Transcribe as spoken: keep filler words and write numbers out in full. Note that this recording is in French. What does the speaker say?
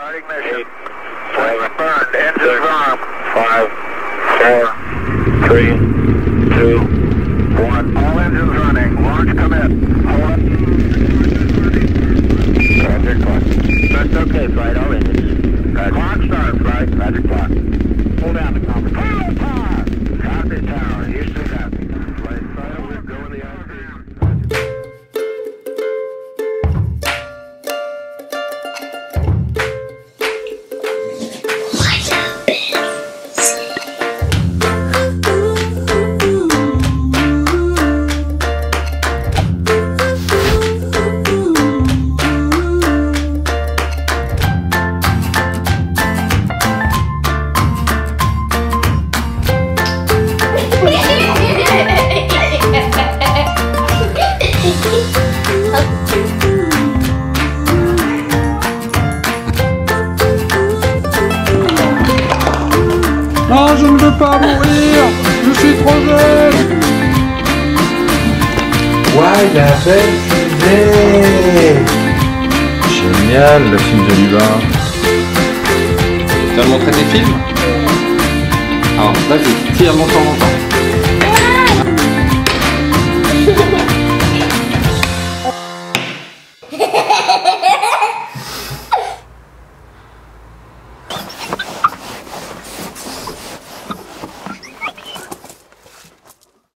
Starting mission. Flame burned. Engines on. Five, four, three, two, one. All engines running. Launch commit. Hold it. Roger, clock. That's okay, flight. All engines. Roger. Clock start, flight. Roger, clock. Hold down the conference. Power, power. Copy, tower. Houston, copy. Flight final. We're going the I P. Non, je ne veux pas mourir. Je suis trop jeune. Ouais, il y a la belle fusée. Génial, le film de Lubin. Tu vas me montrer tes films? Alors, vas-y, tire longtemps, longtemps.